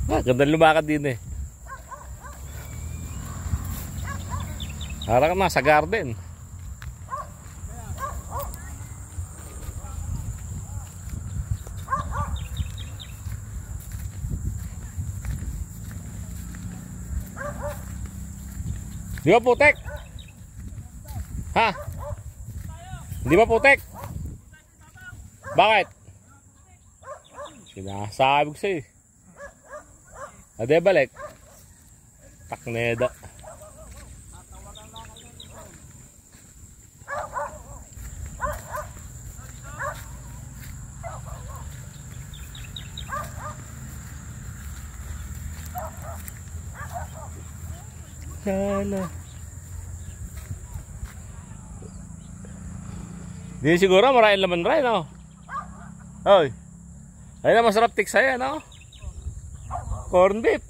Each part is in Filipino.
Ganda lumakad din eh. Parang nasa garden. Di ba putek? Ha? Di ba putek? Bakit? Sinasabi ko sa'yo. Ade balik. Takneda. Sana. Di siguro maraming laman rin, no? Oy. Ayun na masarap tiksaya, no? Corn beef.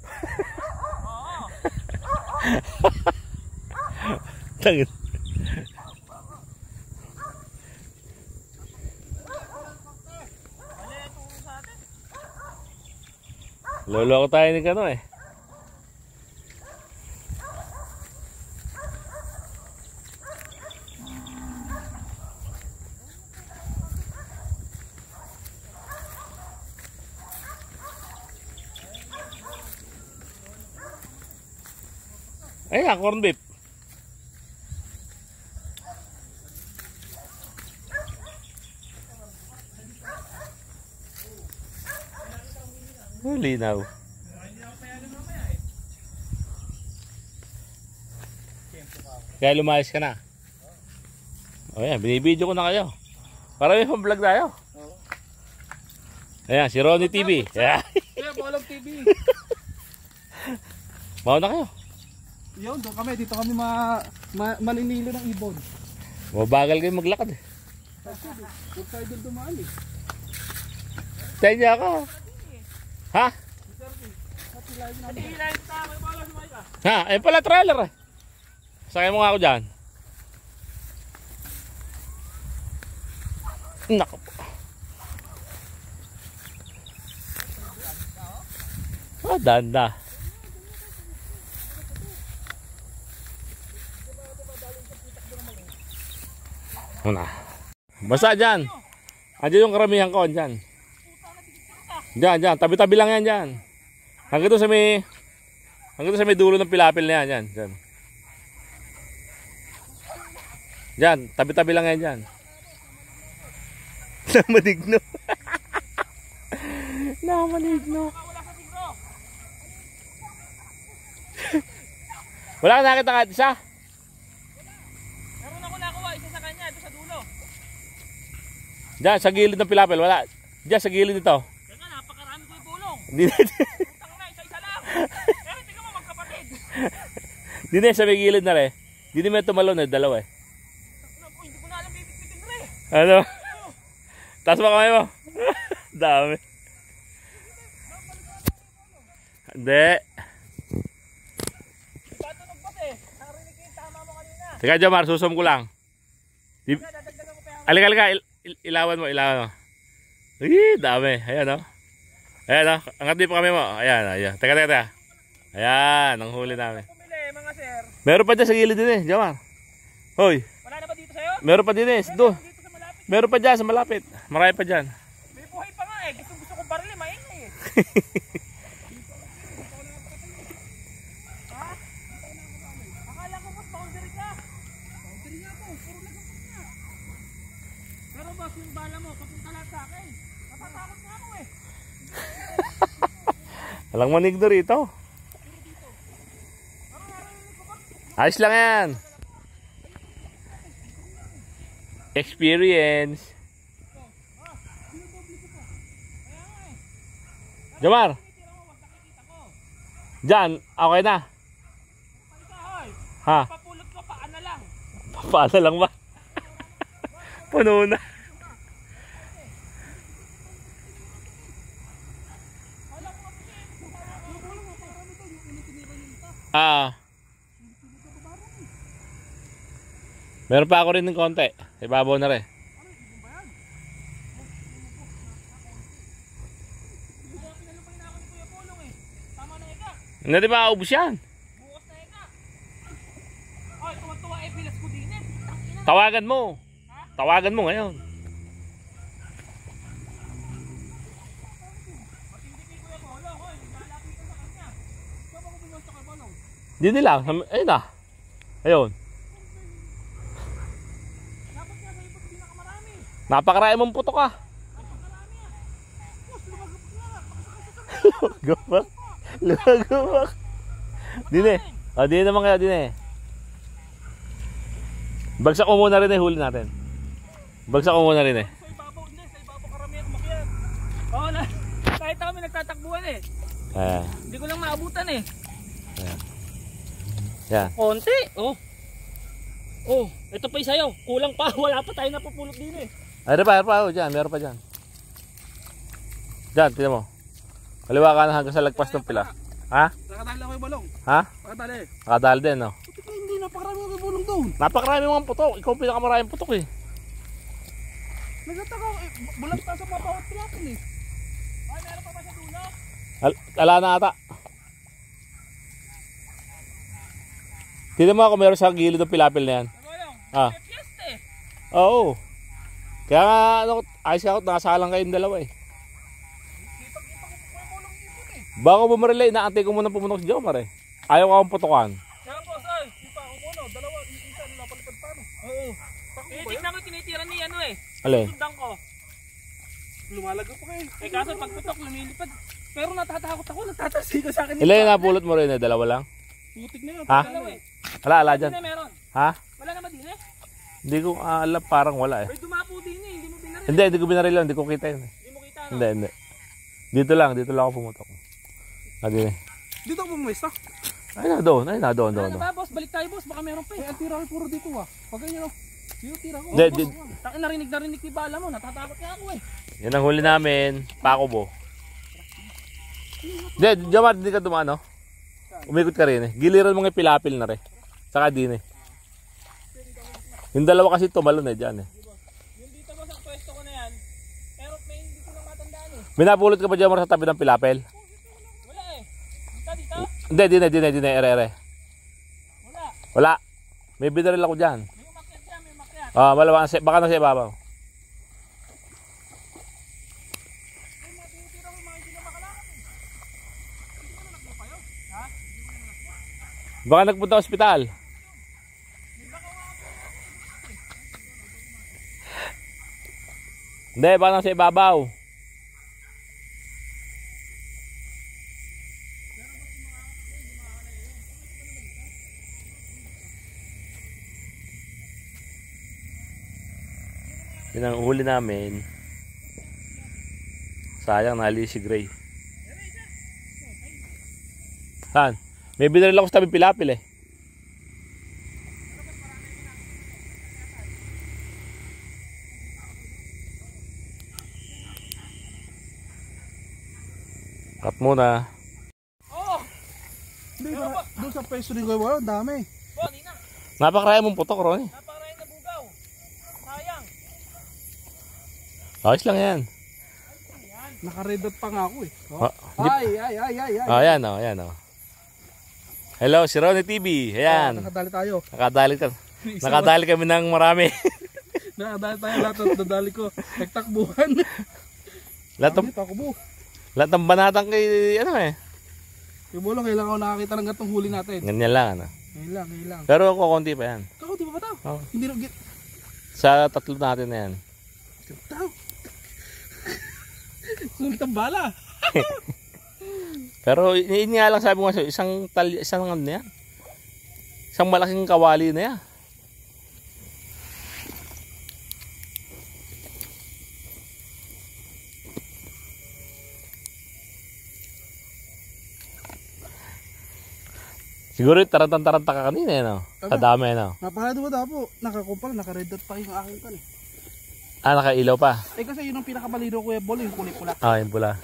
Tangin. Lolo ko tayo ni kano eh. Ayan, corn beef. Linaw. Kaya lumayas ka na. O yan, binibidyo ko na kayo. Para may pang-vlog tayo. Ayan, si Ronnie TV. Ayan. Kaya Balag TV. Mauna kayo. Yun, doon kami. Dito kami maninilo ng ibon. Mabagal kayo maglakad eh. Huwag tayo doon dumaan eh. Tayo niya ako. Ha? Ha? Ayun pala trailer eh. Sakay mo nga ako dyan. Naku po. Oh, danda. Ano? Basta dyan. Andiyan yung karamihan ko. Dyan. Dyan. Tabi-tabi lang yan dyan. Hanggang doon sa may dulo ng pilapil na yan. Dyan. Dyan. Tabi-tabi lang yan dyan. Namaligno. Namaligno. Wala ka nakita kahit isa? Meron ako nakuha, isa sa kanya, ito sa dulo. Diyan, sa gilid ng pilapil, wala. Diyan, sa gilid ito. Teka, napakarami ko yung pulong. Hindi na. Utang na, isa-isa lang. Eh, tingnan mo, magkapatid. Hindi na, sa may gilid na rin. Hindi na may tumalon eh, dalawa eh. Hindi ko na alam bibit-bitin rin. Ano? Taas mo kamay mo. Dami. Hindi. Batunog ba't eh? Narinig ko yung tama mo kanina. Teka, Jamar, susum ko lang. Dadagdagan ko pa yung... Alika. Ilawan mo. Ay, dami. Ayan o. Ayan o. Angat din pa kami mo. Ayan. Teka. Ayan, ang huli namin. Pumili, mga sir. Meron pa dyan sa gilid din eh, Jamar. Hoy. Wala na ba dito sa'yo? Meron pa din eh. Dito sa malapit. Meron pa dyan sa malapit. Marami pa dyan. May buhay pa nga eh. Gusto ko barili, maingay eh. Ha? Akala ko mas boundary ka. Boundary nga po, puro nagpapag nga. Pero boss, yung bala mo, papunta lang sa akin. Natatakot nga ako eh. Walang manigdo rito. Ayos lang yan. Experience. Jamar. Diyan, okay na. Ha? Papulot ko, paan na lang. Paano lang ba? Puno na. Meron pa ako rin ng konti. Ibabaw na rin. Hindi di ba ubus yan? Bukas na yun na. Ay, tuwa-tuwa eh, bilas ko din eh. Tangina. Tawagan mo. Tawagan mo ngayon. Matindi ko yung bolong. Hoy, lalapitan sa kanya. Saan ako bumasta kay bolong? Dito lang. Ayun na. Ayun. Dapat nga sa ipot pinakamarami. Napakarami mong putok ah. Napakarami ah. Boss, lumagap nga. Lumagawak. Lumagawak. Dine. O, dine naman kayo, dine. Bagsak ko muna rin eh, huli natin. Bagsak ko muna rin eh. Sa ibabaw, hindi. Sa ibabaw karamihan umakyat. Oo na. Kahit kami nagtatakbuhan eh. Ayan. Hindi ko lang maabutan eh. Yan. Konti. Oh. Oh, ito pa isayaw. Kulang pa. Wala pa tayo napupulot din eh. Ay, meron pa. Oh, dyan. Meron pa dyan. Dyan, tignan mo. Kaliwa ka na hanggang sa lagpas ng pila. Ha? Nakadali ako yung balong. Ha? Nakadali. Nakadali din, no? Hindi, napakarami ako yung balong doon. Napakarami mga putok. Ikaw ang pinakamaraming putok eh. Nagtataka ako, bulag pa sa mga bawat pilapin eh. Ay, meron pa ba sa dulo? Ala na ata. Tignan mo ako meron sa gilid ng pilapil na yan. Nagulong. Ah. May fiesta eh. Oo. Kaya nga, ano, ayos ako, nakasalang kayong dalawa eh. Kita-kita ko pa yung kulong ipon eh. Bago bumarila, inaantay ko muna pumunok si Jomar eh. Ayaw ko akong putukan. Kaya boss, ay. Di pa ako muna. Dalawa, isa napalipad pa no. Oo. Tignan ko tinitira ni ano eh. Alin? Sundan ko. Lumalago pa kayo. Eh kaso pag putok lumilipad. Pero natatakot ako. Nagtatasigo sa akin. Ilan yung napulot mo rin eh? Dalawa lang? Putik na yun. Ha? Dalawa eh. Ala Hindi dyan. na meron. Ha? Wala naman din eh. Hindi ko alam, parang wala eh. May dumapo din eh. Hindi mo binaril. Hindi ko binaril, hindi ko kita yun eh. Hindi mo kita ano. Hindi. Dito lang ako pumutok. Adi eh. Dito ako bumista. Ay na doon. Ano ba boss? Balik tayo boss. Baka meron pa Eh, eh. ang tira ko puro dito ah. Pag ganyan oh. Dito tira ko. Hindi, Takin narinig ni Bala mo. Natatakot nga ako eh. yan ang huli namin. Pakubo. Hindi, Jomar, hindi ka dumaan, no? Umikot ka rin eh. Giliran mo ng pilapil na rin. Saka din eh. Yung dalawa kasi tumalon eh, dyan eh. Yung dito boss ang pwesto ko na yan. Pero may hindi ko lang matandaan eh. Minapulot ka ba, Jomar, sa tabi ng pilapil? Wala eh. Dito. Hindi, din eh, ere. Wala. Wala. May binaril ako dyan. May umakyat dyan. May umakyat. Ah, malawa, baka nasa ibabaw. May mga tinitira ko yung mga hindi na makalakad eh. Hindi ko na nagpapayo. Ha? Baka nagpunta sa ospital. Hindi, baka nasa ibabaw. Yun ang huli namin. Sayang, nali si Gray. Saan? May binaril ako sa tabi pilapil eh. Cut muna. Oo. Hindi ba? Doon sa pwesto ni Goy, ang dami. Bo, Nina. Napakaraya mong putok, Ronnie. Napakaray na bugaw. Sayang. Ayos lang yan. Naka-red dot pa nga ako eh. Oh. Ah, hindi- Ay. Oh, ayan oh. Hello, si Ronnie TV. Ayan. Nakadali tayo. Nakadali kami ng marami. Nakadali tayo lahat at dadali ko. Nagtakbuhan. lahat ng banatang kay ano eh. Yung bulong, kailangan ko nakakita ng gatong huli natin. Ganyan lang ano. Ngayon lang. Pero kukunti pa yan. Kako, di ba ba tao? Oh. Hindi rin, Sa tatlo natin na yan. tao. Sulit ang bala. Pero yun nga lang sabi ko nga sa'yo, isang ano na yan. Isang malaking kawali na yan. Siguro tarantang-taranta ka kanina eh, no? Sa dami, no? Napakado ba po? Nakakumpara, naka-red dot pa yung aking kan eh. Ah, nakailaw pa. Eh kasi yun ang pinakabaliro ko yung bolo, yung kulay pula. Ah, yun pula.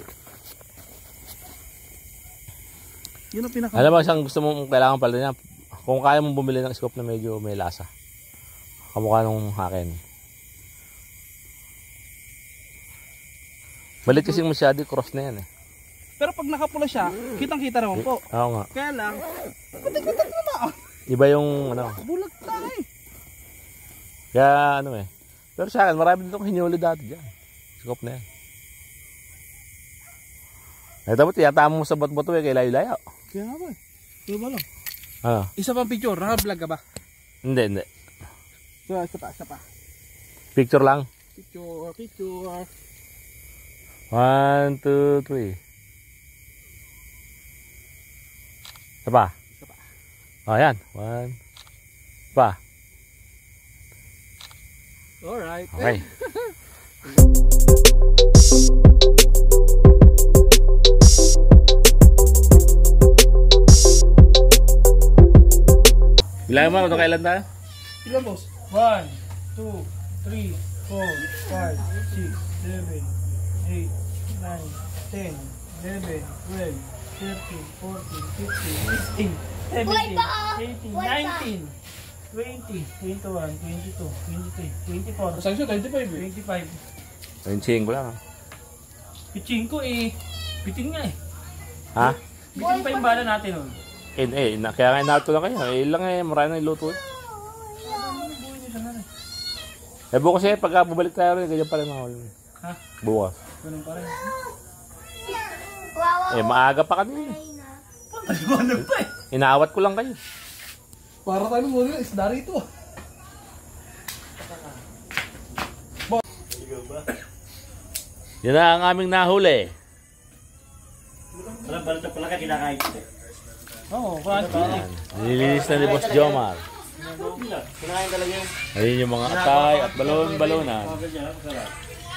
Yun ang pinaka... Alam mo, isang gusto mong kailangan pala niya, kung kaya mong bumili ng scope na medyo may lasa. Kamukha nung akin. Balit kasi masyado cross na yan eh. Pero pag nakapula siya, kitang-kita naman po. Oo nga. Kaya lang, kutik-kutik naman. Iba yung ano. Bulag na eh. Kaya ano eh. Pero sa akin, marami din itong hinuli dati dyan. Scope na yan. Ay, tapos tiyata mo sa bato-bato eh, kay layo-layo. Kaya nga ba eh. Ano ba lang? Ano? Isa pang picture, naka-vlog ka ba? Hindi. So, isa pa. Picture lang. Picture. 1, 2, 3. Isa pa. Oh, yan. 1. Isa pa. Alright. Okay. Bilang mo, kung kailan tayo? Ilan boss? 1, 2, 3, 4, 5, 6, 7, 8, 9, 10, 11, 12, 13, 14, 15, 16, 17, 18, 19, 20, 21, 22, 23, 24, Saan siya? 25 eh. 25. Ayun, ko lang. Piching ko eh. Bitin nga eh. Ha? Bitin pa yung bala natin oh. Kaya nga inato lang kayo. Ilang marami na iluto. Bukas pagka bubalik tayo rin, ganyan pa rin mga ulit. Ha? Bukas. Ganun pa rin. Maaga pa kami. Paliwanag pa eh. Inaawat ko lang kayo. Para tayo muna isda rito. Yan na ang aming nahuli. Wala balito pala ka kinakain ko. Oo, crunchy eh. Nililis na ni Boss Jomar. Kinakain talaga yun. Ayun yung mga atay at balon-balonan. Ganyan, masarap.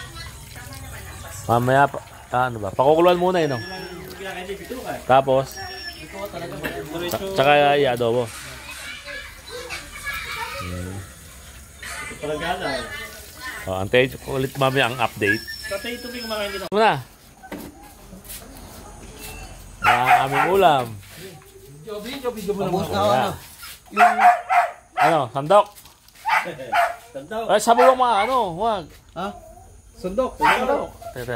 Mamaya pa, ano ba? Pakukuluan muna no? Kinakain din, bito ka. Tapos, tsaka i-adobo. Ito pala gala. Antayin ko ulit mamaya ang update. Tatay ito may kumakain din ako. Muna. Ang aming ulam. Video mo naman. Ayan. Ano, sandok. Tandaw. Ay, sabi mo mga ano, wag. Ha? Sundok. Teka.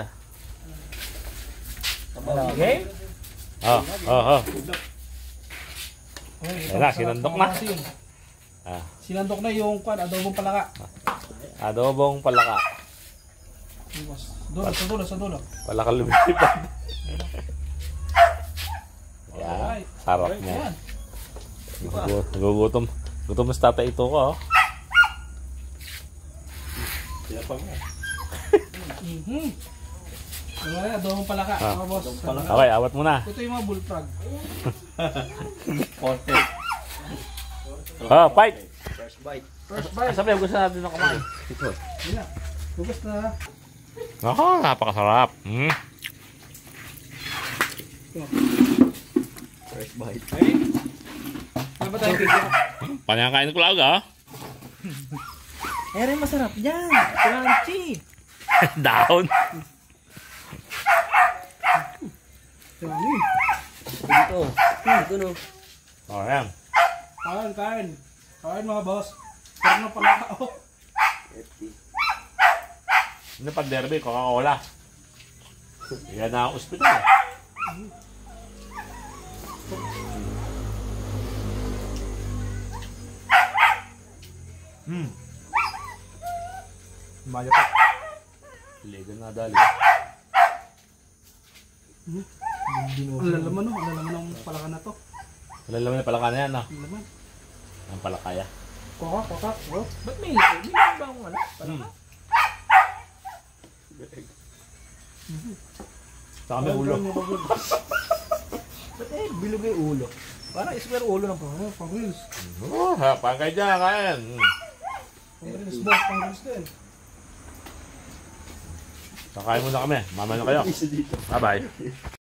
Okay? Oh. Ayan na, sinandok na. Ah, Sinandok na yung adobong palaka. adobong palaka. Sa dulo. Palaka lumilipad. Ayan, sarap niya. Gugutom. Gutom na sa tatay ito ko. Oh. Adobong palaka. Ah. Mga boss. Okay, awat mo na. Ito yung mga bullfrog. Oh, fight! First bite. First bite. Sabi, gusto natin na kumain. Yan na. Bukas na. Ako, napakasarap. First bite. Ano ba tayo picture? Panakain ko lang, ah. Eh rin masarap yan. Crunchy. Down. Dito. Ito no. Oh, yan. Kain. Kain mga boss. Pero na palaka. Oh. Ano pag derby, Coca-Cola. Yan na ang ospital. Maya pa. Ligan na dali. Ang lalaman no. Ang lalaman ng palaka na to. Malalaman na palaka na yan, ah. Ang lalaman. Ang palakaya. Koka. Oh. Ba't may ito? May ba akong ano? Saka may ulo. Ba't eh, bilog yung ulo? Parang square ulo ng Oh, pang-reels. Oh, pangkay dyan, kain. Pang-reels boss. Pang-reels din. Kakain muna kami. Mama na kayo. Bye-bye.